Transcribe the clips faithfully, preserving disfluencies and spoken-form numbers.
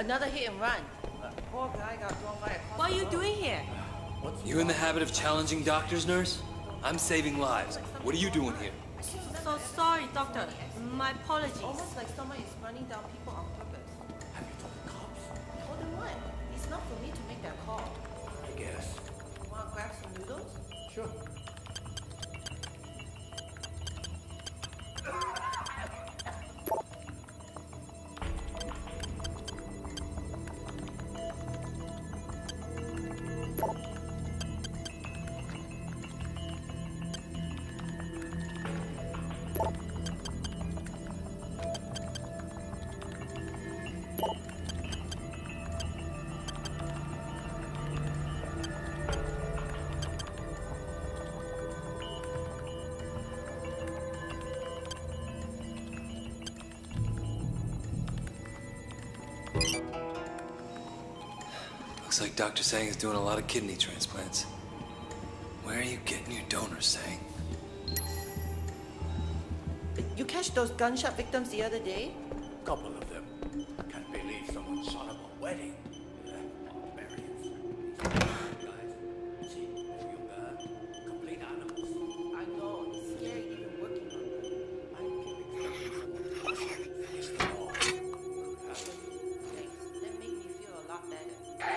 Another hit and run. Poor guy got thrown by a car. What are you doing here? You in the habit of challenging doctors, nurse? I'm saving lives. What are you doing here? So sorry, doctor. My apologies. Almost like someone is running down people on purpose. Have you told the cops? Well, then what? It's not for me to make that call. I guess. Want to grab some noodles? Sure. Looks like Doctor Sang is doing a lot of kidney transplants. Where are you getting your donors, Sang? You catch those gunshot victims the other day? Couple of them. Can't believe someone shot up a wedding. Barbarians. Guys, see, they're young, complete animals. I know, it's scary even working on them. I keep expecting it's the law. Thanks, that made me feel a lot better.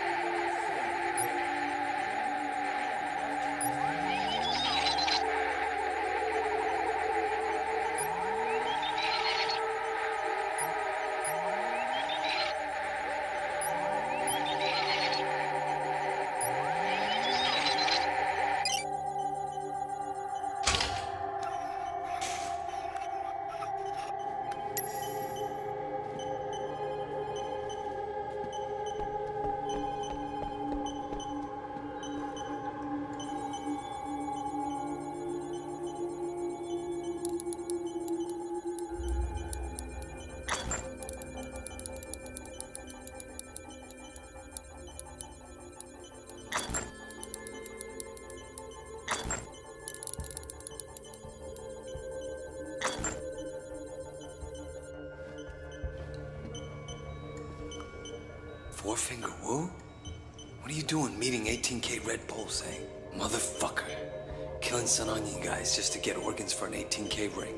Four Finger Wu? What are you doing meeting eighteen K Red Bull, Sang? Motherfucker. Killing Sun Onion guys just to get organs for an eighteen K ring.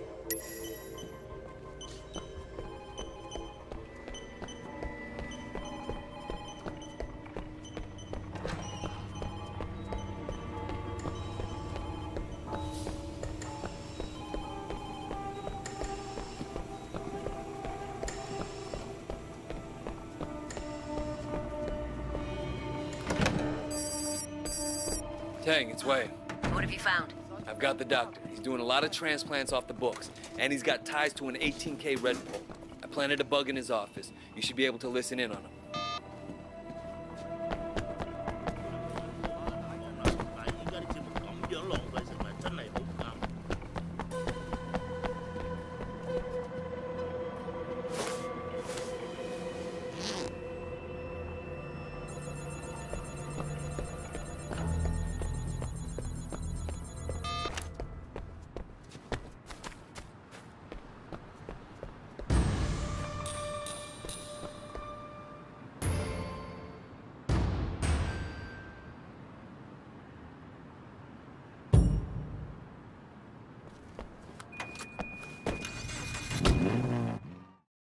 Tang, it's Wei. What have you found? I've got the doctor. He's doing a lot of transplants off the books, and he's got ties to an eighteen K Red Bull. I planted a bug in his office. You should be able to listen in on him.